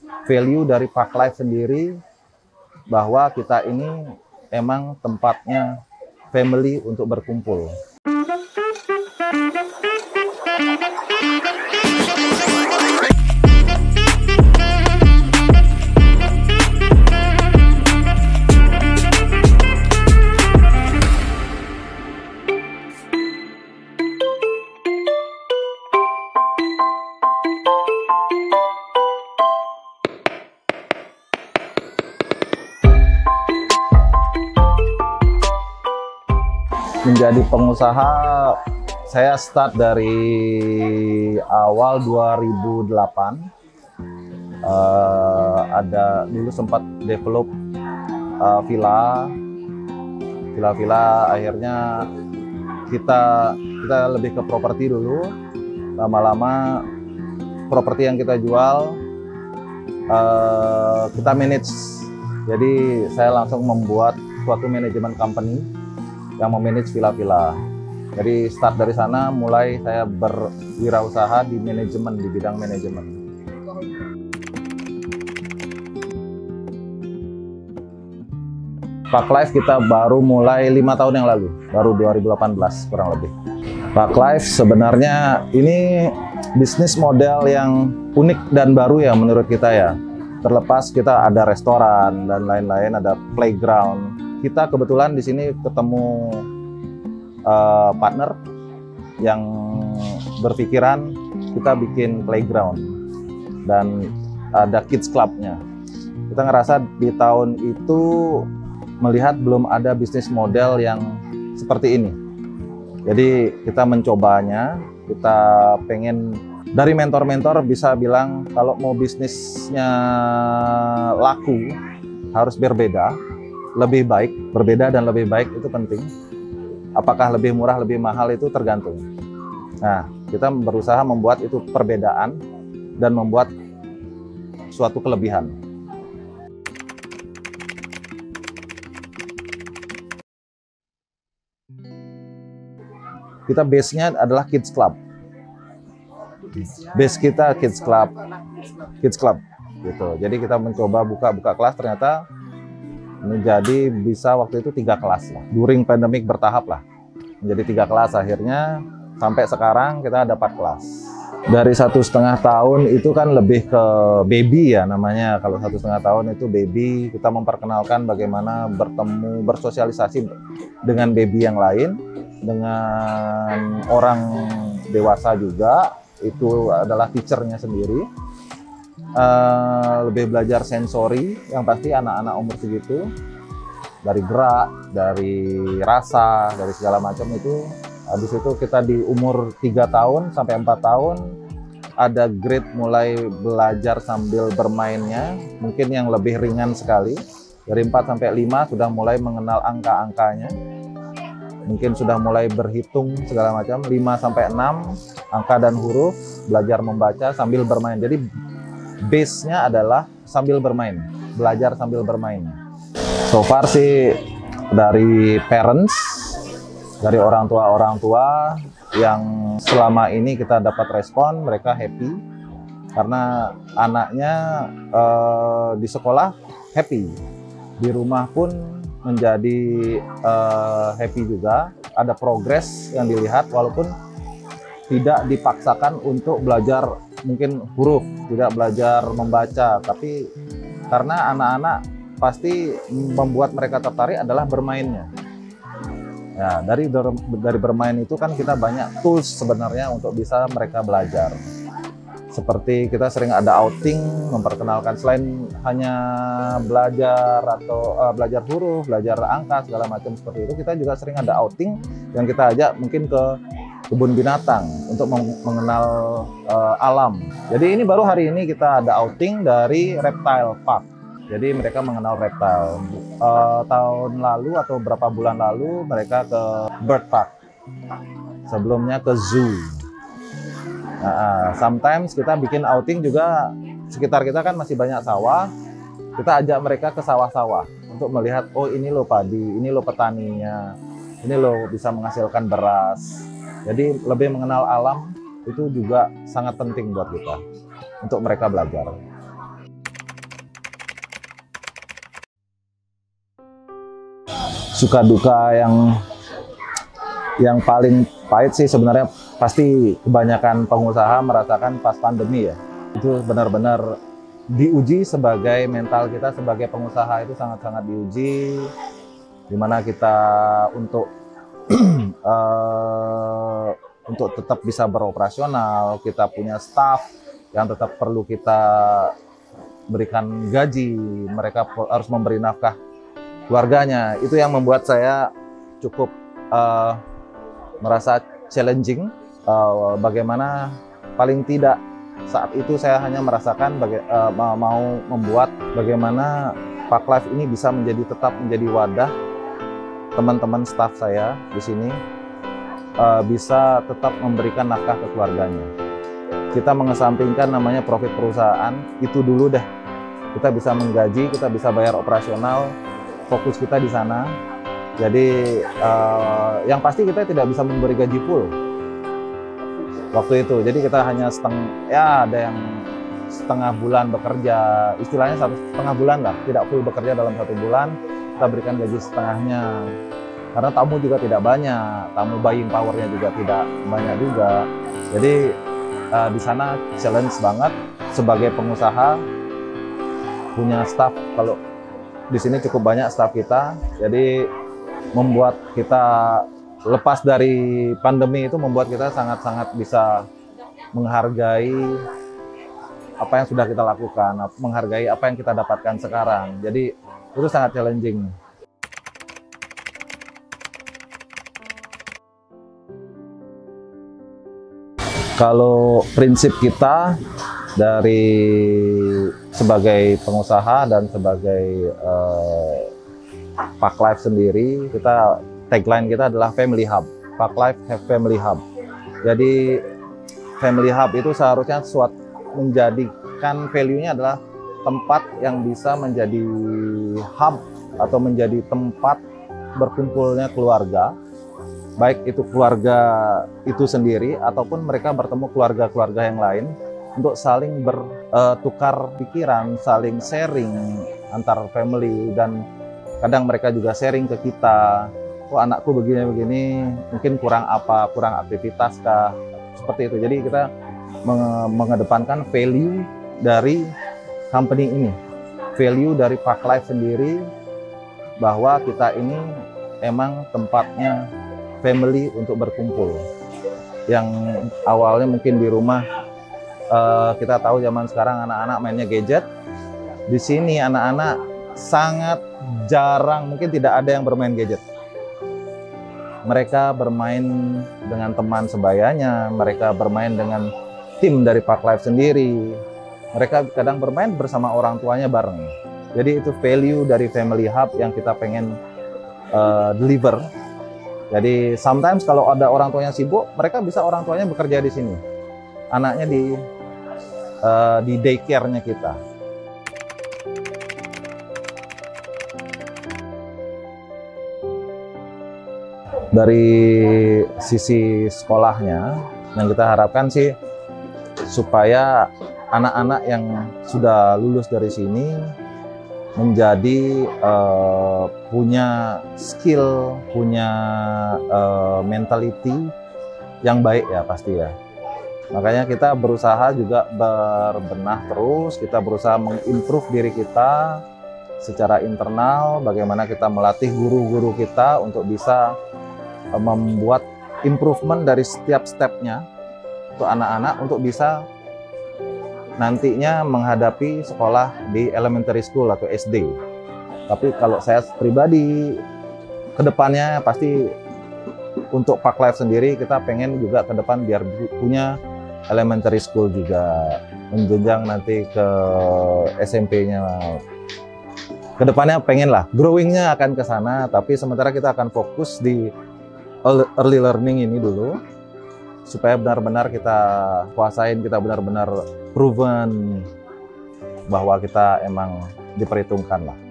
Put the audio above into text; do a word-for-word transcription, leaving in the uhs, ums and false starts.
value dari Park Life sendiri, bahwa kita ini emang tempatnya family untuk berkumpul. Menjadi pengusaha, saya start dari awal dua ribu delapan. Uh, ada dulu sempat develop uh, villa, villa-villa. Akhirnya kita kita lebih ke properti dulu. Lama-lama properti yang kita jual uh, kita manage. Jadi saya langsung membuat suatu manajemen company yang memanage villa-villa. Jadi start dari sana, mulai saya berwirausaha di manajemen, di bidang manajemen. Park Life kita baru mulai lima tahun yang lalu, baru dua ribu delapan belas kurang lebih. Park Life sebenarnya ini bisnis model yang unik dan baru ya menurut kita ya. Terlepas kita ada restoran dan lain-lain, ada playground. Kita kebetulan di sini ketemu uh, partner yang berpikiran kita bikin playground dan ada kids clubnya. Kita ngerasa di tahun itu melihat belum ada bisnis model yang seperti ini. Jadi kita mencobanya, kita pengen dari mentor-mentor bisa bilang kalau mau bisnisnya laku harus berbeda. Lebih baik, berbeda dan lebih baik itu penting. Apakah lebih murah, lebih mahal itu tergantung. Nah, kita berusaha membuat itu perbedaan dan membuat suatu kelebihan. Kita base-nya adalah Kids Club. Base kita Kids Club. Kids Club gitu. Jadi kita mencoba buka-buka kelas, ternyata menjadi bisa waktu itu tiga kelas lah. During pandemic bertahap lah. Menjadi tiga kelas, akhirnya sampai sekarang kita ada empat kelas. Dari satu setengah tahun itu kan lebih ke baby ya namanya. Kalau satu setengah tahun itu baby, kita memperkenalkan bagaimana bertemu, bersosialisasi dengan baby yang lain, dengan orang dewasa juga. Itu adalah teachernya sendiri. Uh, lebih belajar sensori, yang pasti anak-anak umur segitu, dari gerak, dari rasa, dari segala macam itu. Habis itu kita di umur tiga tahun sampai empat tahun ada grade mulai belajar sambil bermainnya, mungkin yang lebih ringan sekali. Dari empat sampai lima sudah mulai mengenal angka-angkanya, mungkin sudah mulai berhitung segala macam. Lima sampai enam angka dan huruf, belajar membaca sambil bermain. Jadi base-nya adalah sambil bermain, belajar sambil bermain. So far sih dari parents, dari orang tua-orang tua yang selama ini kita dapat respon, mereka happy karena anaknya uh, di sekolah happy, di rumah pun menjadi uh, happy juga. Ada progres yang dilihat walaupun tidak dipaksakan untuk belajar mungkin huruf, tidak belajar membaca, tapi karena anak-anak pasti membuat mereka tertarik adalah bermainnya. Ya, dari dari bermain itu kan kita banyak tools sebenarnya untuk bisa mereka belajar. Seperti kita sering ada outing, memperkenalkan selain hanya belajar atau uh, belajar huruf, belajar angka segala macam seperti itu, kita juga sering ada outing yang kita ajak mungkin ke kebun binatang untuk mengenal uh, alam. Jadi ini baru hari ini kita ada outing dari Reptile Park. Jadi mereka mengenal reptile. Uh, tahun lalu atau berapa bulan lalu mereka ke Bird Park. Sebelumnya ke zoo. Nah, sometimes kita bikin outing juga, sekitar kita kan masih banyak sawah. Kita ajak mereka ke sawah-sawah untuk melihat, oh ini loh padi, ini loh petaninya, ini loh bisa menghasilkan beras. Jadi lebih mengenal alam itu juga sangat penting buat kita untuk mereka belajar. suka duka yang yang paling pahit sih sebenarnya pasti kebanyakan pengusaha merasakan pas pandemi ya. Itu benar-benar diuji sebagai mental kita sebagai pengusaha, itu sangat-sangat diuji, dimana kita untuk uh, untuk tetap bisa beroperasional, kita punya staff yang tetap perlu kita berikan gaji, mereka harus memberi nafkah keluarganya. Itu yang membuat saya cukup uh, merasa challenging. Uh, bagaimana paling tidak saat itu saya hanya merasakan baga uh, mau membuat bagaimana Park Life ini bisa menjadi tetap menjadi wadah teman-teman staff saya di sini uh, bisa tetap memberikan nafkah ke keluarganya. Kita mengesampingkan namanya profit perusahaan, itu dulu deh. Kita bisa menggaji, kita bisa bayar operasional, fokus kita di sana. Jadi uh, yang pasti kita tidak bisa memberi gaji full waktu itu. Jadi kita hanya setengah, ya ada yang setengah bulan bekerja, istilahnya satu setengah bulan lah, tidak full bekerja dalam satu bulan, kita berikan gaji setengahnya. Karena tamu juga tidak banyak, tamu buying powernya juga tidak banyak juga. Jadi uh, di sana challenge banget sebagai pengusaha. Punya staff, kalau di sini cukup banyak staff kita, jadi membuat kita lepas dari pandemi itu membuat kita sangat-sangat bisa menghargai apa yang sudah kita lakukan, menghargai apa yang kita dapatkan sekarang. Jadi itu sangat challenging. Kalau prinsip kita dari sebagai pengusaha dan sebagai uh, Park Life sendiri, kita tagline kita adalah Family Hub. Park Life have Family Hub. Jadi Family Hub itu seharusnya suatu menjadikan value-nya adalah tempat yang bisa menjadi hub atau menjadi tempat berkumpulnya keluarga, baik itu keluarga itu sendiri ataupun mereka bertemu keluarga-keluarga yang lain untuk saling bertukar pikiran, saling sharing antar family, dan kadang mereka juga sharing ke kita, oh anakku begini-begini, mungkin kurang apa, kurang aktivitas kah, seperti itu. Jadi kita mengedepankan value dari company ini, value dari Park Life sendiri, bahwa kita ini emang tempatnya family untuk berkumpul. Yang awalnya mungkin di rumah, Uh, kita tahu zaman sekarang anak-anak mainnya gadget. Di sini anak-anak sangat jarang, mungkin tidak ada yang bermain gadget. Mereka bermain dengan teman sebayanya, mereka bermain dengan tim dari Park Life sendiri. Mereka kadang bermain bersama orang tuanya bareng. Jadi itu value dari Family Hub yang kita pengen uh, deliver. Jadi sometimes kalau ada orang tuanya sibuk, mereka bisa orang tuanya bekerja di sini. Anaknya di Uh, di daycare-nya kita. Dari sisi sekolahnya, yang kita harapkan sih supaya anak-anak yang sudah lulus dari sini menjadi uh, punya skill, punya uh, mentality yang baik ya pasti ya. Makanya kita berusaha juga berbenah terus, kita berusaha mengimprove diri kita secara internal, bagaimana kita melatih guru-guru kita untuk bisa membuat improvement dari setiap stepnya untuk anak-anak untuk bisa nantinya menghadapi sekolah di elementary school atau S D. Tapi kalau saya pribadi, kedepannya pasti untuk Park Life sendiri kita pengen juga ke depan biar punya elementary school juga, menjenjang nanti ke S M P-nya. Kedepannya pengen lah, growing-nya akan ke sana, tapi sementara kita akan fokus di early learning ini dulu, supaya benar-benar kita kuasain, kita benar-benar proven bahwa kita emang diperhitungkan lah.